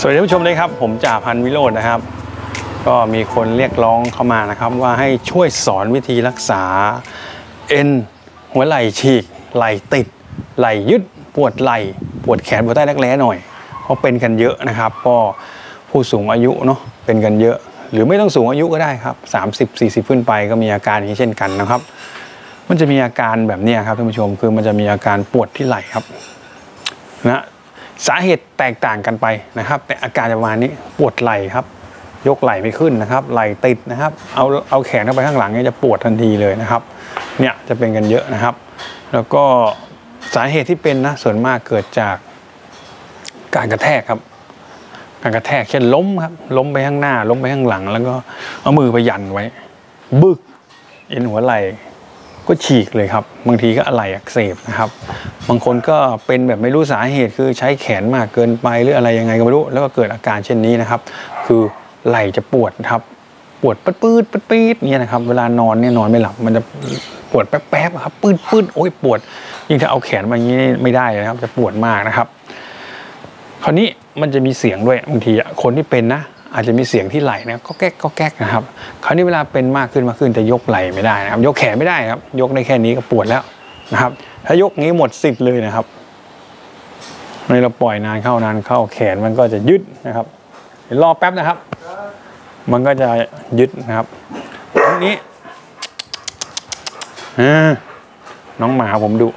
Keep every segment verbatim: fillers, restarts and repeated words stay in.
วัสดีท่านผู้ชมเลยครับผมจ่าพันวิโรจน์นะครับก็มีคนเรียกร้องเข้ามานะครับว่าให้ช่วยสอนวิธีรักษาเอ็นหัวไหล่ฉีกไหล่ติดไหล่ยึดปวดไหล่ปวดแขนปวดใต้รักแร้หน่อยเพราะเป็นกันเยอะนะครับก็ผู้สูงอายุเนาะเป็นกันเยอะหรือไม่ต้องสูงอายุก็ได้ครับสามสิบ สี่สิบขึ้นไปก็มีอาการนี้เช่นกันนะครับมันจะมีอาการแบบนี้ครับท่านผู้ชมคือมันจะมีอาการปวดที่ไหล่ครับนะสาเหตุแตกต่างกันไปนะครับแต่อาการประมาณนี้ปวดไหล่ครับยกไหล่ไม่ขึ้นนะครับไหล่ติดนะครับเอาเอาแขนเข้าไปข้างหลังเนี่ยจะปวดทันทีเลยนะครับเนี่ยจะเป็นกันเยอะนะครับแล้วก็สาเหตุที่เป็นนะส่วนมากเกิดจากการกระแทกครับการกระแทกเช่นล้มครับล้มไปข้างหน้าล้มไปข้างหลังแล้วก็เอามือไปยันไว้บึกเอ็นหัวไหล่ก็ฉีกเลยครับบางทีก็ไหล่อักเสบนะครับบางคนก็เป็นแบบไม่รู้สาเหตุคือใช้แขนมากเกินไปหรืออะไรยังไงก็ไม่รู้แล้วก็เกิดอาการเช่นนี้นะครับคือไหล่จะปวดครับปวดปื๊ดปื๊ดปื๊ดปื๊ดเนี่ยนะครับเวลานอนเนี่ยนอนไม่หลับมันจะปวดแป๊บๆครับปื๊ดปื๊ดโอ้ยปวดยิ่งถ้าเอาแขนมาอย่างนี้ไม่ได้นะครับจะปวดมากนะครับคราวนี้มันจะมีเสียงด้วยบางทีคนที่เป็นนะอาจจะมีเสียงที่ไหล่นะก็แก๊กก็แก๊กนะครับคราวนี้เวลาเป็นมากขึ้นมากขึ้นจะยกไหล่ไม่ได้นะครับยกแขนไม่ได้ครับยกได้แค่นี้ก็ปวดแล้วนะครับถ้ายกงี้หมดสิทธิ์เลยนะครับเมื่อเราปล่อยนานเข้านานเข้าแขนมันก็จะยึดนะครับเดี๋ยวรอแป๊บนะครับมันก็จะยึดนะครับตรงนี้น้องหมาผมดุ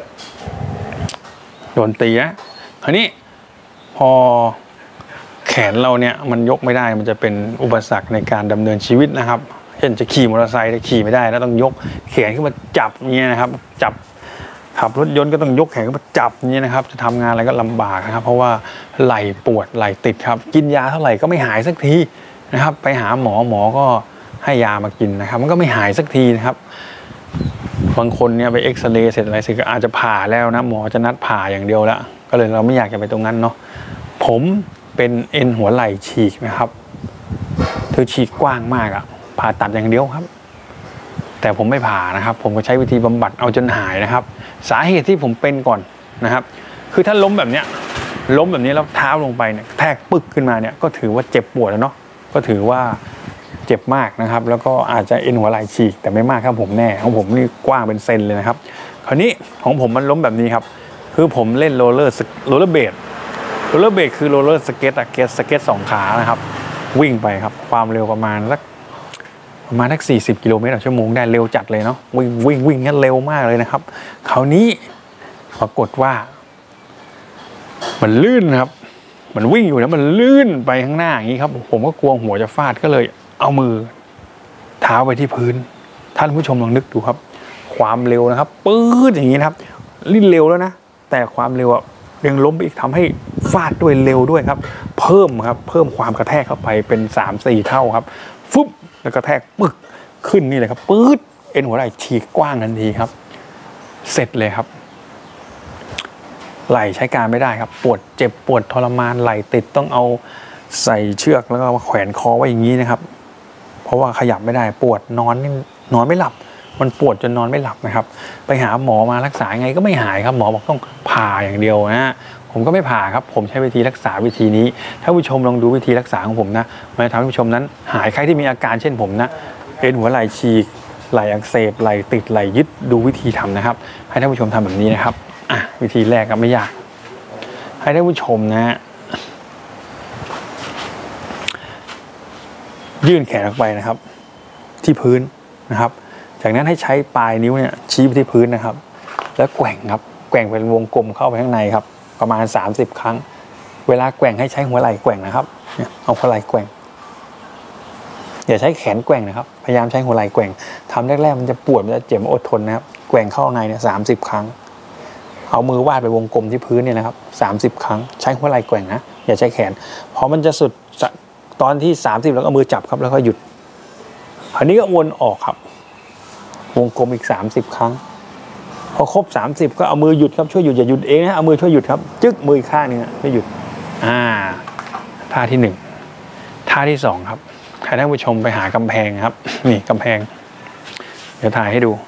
โดนตีนะคราวนี้พอแขนเราเนี่ยมันยกไม่ได้มันจะเป็นอุปสรรคในการดำเนินชีวิตนะครับเช่นจะขี่มอเตอร์ไซค์จะขี่ไม่ได้แล้วต้องยกแขนขึ้นมาจับเงี้ยนะครับจับขับรถยนต์ก็ต้องยกแขนขึ้นมาจับเงี้ยนะครับจะทำงานอะไรก็ลำบากนะครับเพราะว่าไหล่ปวดไหล่ติดครับกินยาเท่าไหร่ก็ไม่หายสักทีนะครับไปหาหมอหมอก็ให้ยามากินนะครับมันก็ไม่หายสักทีนะครับบางคนเนี่ยไปเอ็กซเรย์เสร็จอะไรเสร็จก็อาจจะผ่าแล้วนะหมอจะนัดผ่าอย่างเดียวแล้วก็เลยเราไม่อยากจะไปตรงนั้นเนาะผมเป็นเอ็นหัวไหล่ฉีกนะครับเธอฉีกกว้างมากอะผ่าตัดอย่างเดียวครับแต่ผมไม่ผ่านะครับผมก็ใช้วิธีบำบัดเอาจนหายนะครับสาเหตุที่ผมเป็นก่อนนะครับคือถ้าล้มแบบเนี้ยล้มแบบนี้แล้วเท้าลงไปเนี่ยแทกปึ๊กขึ้นมาเนี่ยก็ถือว่าเจ็บปวดแล้วเนาะก็ถือว่าเจ็บมากนะครับแล้วก็อาจจะเอ็นหัวไหล่ฉีกแต่ไม่มากครับผมแน่ของผมนี่กว้างเป็นเซนเลยนะครับคราวนี้ของผมมันล้มแบบนี้ครับคือผมเล่นโรลเลอร์โรลเลอร์เบดโรลเลอร์เบดคือโรลเลอร์สเก็ตอะเก็ตสเก็ตสองขานะครับวิ่งไปครับความเร็วประมาณสักประมาณสักสี่สิบกิโลเมตรต่อชั่วโมงได้เร็วจัดเลยเนาะวิ่งวิ่งวิ่งงั้นเร็วมากเลยนะครับคราวนี้ปรากฏว่ามันลื่นครับมันวิ่งอยู่แล้วมันลื่นไปข้างหน้าอย่างนี้ครับผมก็กลัวหัวจะฟาดก็เลยเอามือเท้าไปที่พื้นท่านผู้ชมลองนึกดูครับความเร็วนะครับปื๊ดอย่างนี้นะครับลื่นเร็วแล้วนะแต่ความเร็วยังล้มไปอีกทำให้ฟาดด้วยเร็วด้วยครับเพิ่มครับเพิ่มความกระแทกเข้าไปเป็น สามสี่ เท่าครับฟึบแล้วกระแทกปึ๊กขึ้นนี่เลยครับปื๊ดเอ็นหัวไหล่ฉีกกว้างทันทีครับเสร็จเลยครับไหล่ใช้การไม่ได้ครับปวดเจ็บปวดทรมานไหล่ติดต้องเอาใส่เชือกแล้วก็มาแขวนคอไว้อย่างนี้นะครับเพราะว่าขยับไม่ได้ปวดนอนนี่นอนไม่หลับมันปวดจนนอนไม่หลับนะครับไปหาหมอมารักษาไงก็ไม่หายครับหมอบอกต้องผ่าอย่างเดียวนะผมก็ไม่ผ่าครับผมใช้วิธีรักษาวิธีนี้ถ้าผู้ชมลองดูวิธีรักษาของผมนะมันจะทำให้ผู้ชมนั้นหายใครที่มีอาการเช่นผมนะเอ็นหัวไหล่ฉีกไหล่อักเสบไหล่ติดไหล่ยึดดูวิธีทำนะครับให้ท่านผู้ชมทำแบบนี้นะครับอ่ะวิธีแรกก็ไม่ยากให้ท่านผู้ชมนะฮะยื่นแขนออกไปนะครับที่พื้นนะครับจากนั้นให้ใช้ปลายนิ้วเนี่ยชี้ไปที่พื้นนะครับแล้วแกว่งครับแกว่งเป็นวงกลมเข้าไปข้างในครับประมาณสามสิบครั้งเวลาแกว่งให้ใช้หัวไหล่แกว่งนะครับเนี่ยเอาหัวไหล่แกว่งอย่าใช้แขนแกว่งนะครับพยายามใช้หัวไหล่แกว่งทำแรกๆมันจะปวดมันจะเจ็บอดทนนะครับแกว่งเข้าในเนี่ยสามสิบครั้งเอามือวาดไปวงกลมที่พื้นเนี่ยนะครับสามสิบครั้งใช้หัวไหล่แกว่งนะอย่าใช้แขนพอมันจะสุดตอนที่สามสิบแล้วก็มือจับครับแล้วก็หยุดคราวนี้ก็วนออกครับวงกลมอีกสามสิบครั้งพอครบสามสิบก็เอามือหยุดครับช่วยหยุดอย่าหยุดเองนะเอามือช่วยหยุดครับจึ๊กมือข้างนึงช่วยหยุดอ่าท่าที่หนึ่งท่าที่สองครับให้ท่านผู้ชมไปหากำแพงครับนี่กำแพงเดี๋ยวถ่ายให้ดู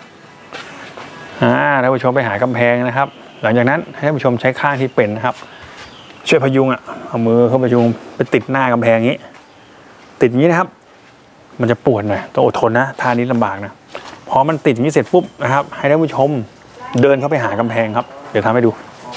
อ่าท่านผู้ชมไปหากำแพงนะครับหลังจากนั้นให้ท่านผู้ชมใช้ข้างที่เป็นนะครับช่วยพยุงอ่ะเอามือเข้าพยุงไปติดหน้ากำแพงนี้ติดอย่างนี้นะครับมันจะปวดหน่อยต้องอดทนนะท่านี้ลำบากนะพอมันติดอย่างนี้เสร็จปุ๊บนะครับให้ท่านผู้ชมเดินเข้าไปหากำแพงครับเดี๋ยวทำให้ดู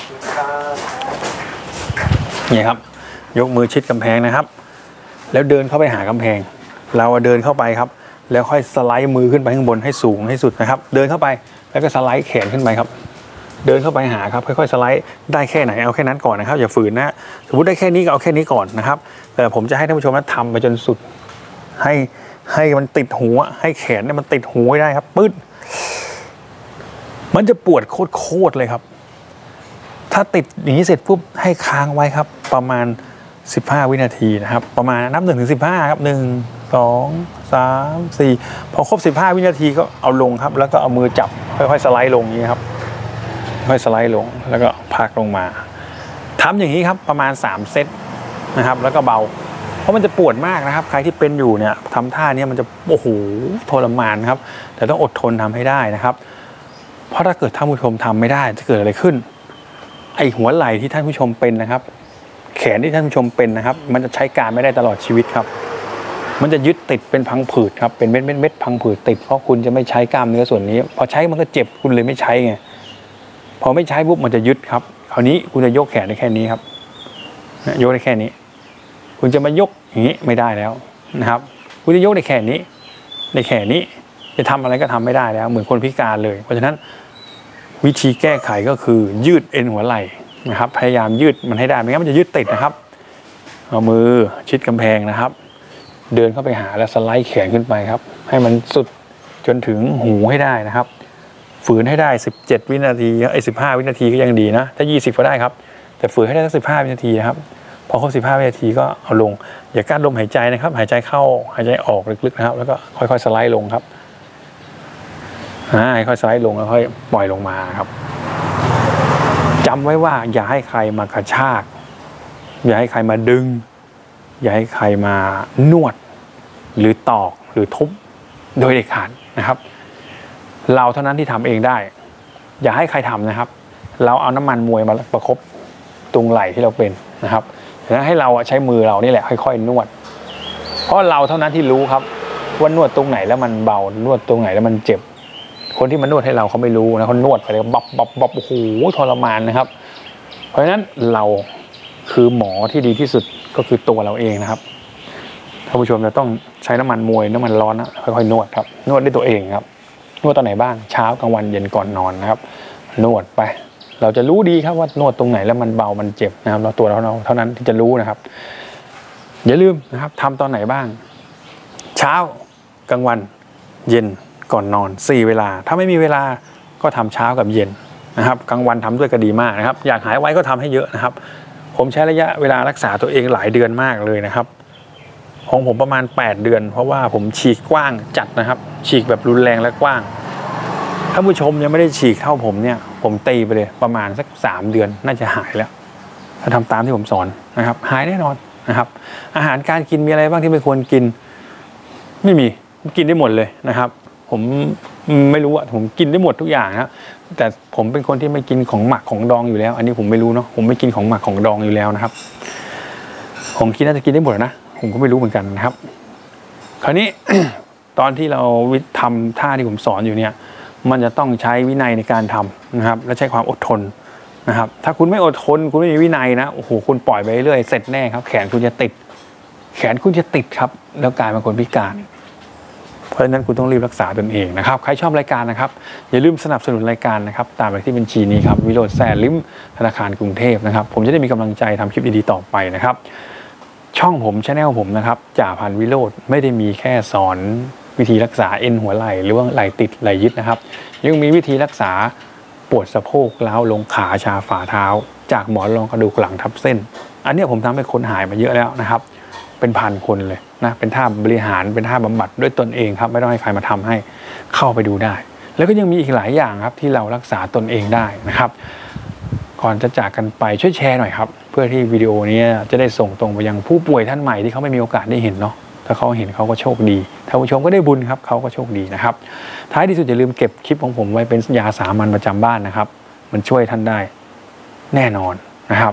นี่ครับยกมือชิดกำแพงนะครับแล้วเดินเข้าไปหากำแพงเราเดินเข้าไปครับแล้วค่อยสไลด์มือขึ้นไปข้างบนให้สูงให้สุดนะครับเดินเข้าไปแล้วก็สไลด์แขนขึ้นไปครับเดินเข้าไปหาครับค่อยๆสไลด์ได้แค่ไหนเอาแค่นั้นก่อนนะครับอย่าฝืนนะสมมติได้แค่นี้ก็เอาแค่นี้ก่อนนะครับแต่ผมจะให้ท่านผู้ชมนั้นทำไปจนสุดให้ให้มันติดหัวให้แขนเนี่ยมันติดหัวได้ครับปึ๊ดมันจะปวดโคตรเลยครับถ้าติดอย่างนี้เสร็จปุ๊บให้ค้างไว้ครับประมาณสิบห้าวินาทีนะครับประมาณนับหนึ่งถึงสิบห้าครับหนึ่งสองสามสี่พอครบสิบห้าวินาทีก็เอาลงครับแล้วก็เอามือจับค่อยๆสไลด์ลงนี้ครับค่อยสไลด์ลงแล้วก็พักลงมาทำอย่างนี้ครับประมาณสามเซตนะครับแล้วก็เบาเพราะมันจะปวดมากนะครับใครที่เป็นอยู่เนี่ยทำท่านี้มันจะโอ้โหทรมานครับแต่ต้องอดทนทำให้ได้นะครับเพราะถ้าเกิดท่านผู้ชมทำไม่ได้จะเกิดอะไรขึ้นไอหัวไหล่ที่ท่านผู้ชมเป็นนะครับแขนที่ท่านผู้ชมเป็นนะครับมันจะใช้การไม่ได้ตลอดชีวิตครับมันจะยึดติดเป็นพังผืดครับเป็นเม็ดเม็ดเม็ดพังผืดติดเพราะคุณจะไม่ใช้กล้ามเนื้อส่วนนี้พอใช้มันก็เจ็บคุณเลยไม่ใช้ไงพอไม่ใช้ปุ๊บมันจะยึดครับคราวนี้คุณจะยกแขนได้แค่นี้ครับยกได้แค่นี้คุณจะมายกอย่างนี้ไม่ได้แล้วนะครับคุณจะยกได้แค่นี้ในแค่นี้จะทำอะไรก็ทำไม่ได้แล้วเหมือนคนพิการเลยเพราะฉะนั้นวิธีแก้ไขก็คือยืดเอ็นหัวไหล่นะครับพยายามยืดมันให้ได้ไม่งั้นมันจะยืดติดนะครับเอามือชิดกำแพงนะครับเดินเข้าไปหาแล้วสไลด์แขนขึ้นไปครับให้มันสุดจนถึงหูให้ได้นะครับฝืนให้ได้สิบเจ็ดวินาทีไอ้สิบห้าวินาทีก็ยังดีนะถ้ายี่สิบก็ได้ครับแต่ฝืนให้ได้สักสิบห้าวินาทีนะครับพอครบสิบห้าวินาทีก็เอาลงอย่ากั้นลมหายใจนะครับหายใจเข้าหายใจออกลึกๆนะครับแล้วก็ค่อยๆสไลด์ลงครับอ่าค่อยๆสไลด์ลงแล้วค่อยปล่อยลงมาครับจำไว้ว่าอย่าให้ใครมากระชากอย่าให้ใครมาดึงอย่าให้ใครมานวดหรือตอกหรือทุบโดยเด็ดขาดนะครับเราเท่านั้นที่ทำเองได้อย่าให้ใครทำนะครับเราเอาน้ำมันมวยมาประคบตรงไหล่ที่เราเป็นนะครับแล้วให้เราใช้มือเรานี่แหละค่อยๆนวดเพราะเราเท่านั้นที่รู้ครับว่านวดตรงไหนแล้วมันเบานวดตรงไหนแล้วมันเจ็บคนที่มานวดให้เราเขาไม่รู้นะเขานวดไปเลยบับบับบับโอ้โหทรมานนะครับเพราะฉะนั้นเราคือหมอที่ดีที่สุดก็คือตัวเราเองนะครับท่านผู้ชมจะต้องใช้น้ำมันมวยน้ำมันร้อนนะค่อยๆนวดครับนวดด้วยตัวเองครับนวดตอนไหนบ้างเช้ากลางวันเย็นก่อนนอนนะครับนวดไปเราจะรู้ดีครับว่านวดตรงไหนแล้วมันเบามันเจ็บนะครับเราตัวเราเท่านั้นที่จะรู้นะครับอย่าลืมนะครับทำตอนไหนบ้างเช้ากลางวันเย็นก่อนนอนสี่เวลาถ้าไม่มีเวลาก็ทำเช้ากับเย็นนะครับกลางวันทำด้วยก็ดีมากนะครับอยากหายไวก็ทำให้เยอะนะครับผมใช้ระยะเวลารักษาตัวเองหลายเดือนมากเลยนะครับของผมประมาณแปดเดือนเพราะว่าผมฉีกกว้างจัดนะครับฉีกแบบรุนแรงและกว้างถ้าผู้ชมยังไม่ได้ฉีกเท่าผมเนี่ยผมตีไปเลยประมาณสักสามเดือนน่าจะหายแล้วถ้าทำตามที่ผมสอนนะครับหายแน่นอนนะครับอาหารการกินมีอะไรบ้างที่ไม่ควรกินไม่มีกินได้หมดเลยนะครับผมไม่รู้อะผมกินได้หมดทุกอย่างนะแต่ผมเป็นคนที่ไม่กินของหมักของดองอยู่แล้วอันนี้ผมไม่รู้เนาะผมไม่กินของหมักของดองอยู่แล้วนะครับผมคิดน่าจะกินได้หมดนะผมก็ไม่รู้เหมือนกันนะครับคราวนี้ ตอนที่เราทำท่าที่ผมสอนอยู่เนี่ยมันจะต้องใช้วินัยในการทำนะครับและใช้ความอดทนนะครับถ้าคุณไม่อดทนคุณไม่มีวินัยนะโอ้โหคุณปล่อยไปเรื่อยเสร็จแน่ครับแขนคุณจะติดแขนคุณจะติดครับแล้วกลายเป็นคนพิการเพราะฉะนั้นคุณต้องรีบรักษาตนเองนะครับใครชอบรายการนะครับอย่าลืมสนับสนุนรายการนะครับตามไปที่บัญชีนี้ครับวิโรจน์แซ่ลิ้มธนาคารกรุงเทพนะครับผมจะได้มีกำลังใจทำคลิปดีๆต่อไปนะครับช่องผมชาแนลผมนะครับจ่าพันวิโรจน์ไม่ได้มีแค่สอนวิธีรักษาเอ็นหัวไหล่หรือว่าไหล่ติดไหล่ยึดนะครับยังมีวิธีรักษาปวดสะโพกล้าวลงขาชาฝ่าเท้าจากหมอนรองกระดูกหลังทับเส้นอันนี้ผมทำให้คนหายมาเยอะแล้วนะครับเป็นพันคนเลยนะเป็นท่าบริหารเป็นท่าบำบัดด้วยตนเองครับไม่ต้องให้ใครมาทำให้เข้าไปดูได้แล้วก็ยังมีอีกหลายอย่างครับที่เรารักษาตนเองได้นะครับก่อนจะจากกันไปช่วยแชร์หน่อยครับเพื่อที่วิดีโอนี้จะได้ส่งตรงไปยังผู้ป่วยท่านใหม่ที่เขาไม่มีโอกาสได้เห็นเนาะถ้าเขาเห็นเขาก็โชคดีท่านผู้ชมก็ได้บุญครับเขาก็โชคดีนะครับท้ายที่สุดอย่าลืมเก็บคลิปของผมไว้เป็นยาสามัญประจำบ้านนะครับมันช่วยท่านได้แน่นอนนะครับ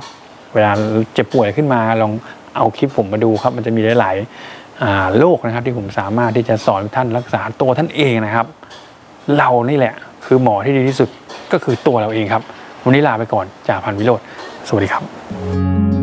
เวลาเจ็บป่วยขึ้นมาลองเอาคลิปผมมาดูครับมันจะมีหลายๆโรคนะครับที่ผมสามารถที่จะสอนท่านรักษาตัวท่านเองนะครับเรานี่แหละคือหมอที่ดีที่สุดก็คือตัวเราเองครับวันนี้ลาไปก่อนจ่าพันวิโรจน์สวัสดีครับ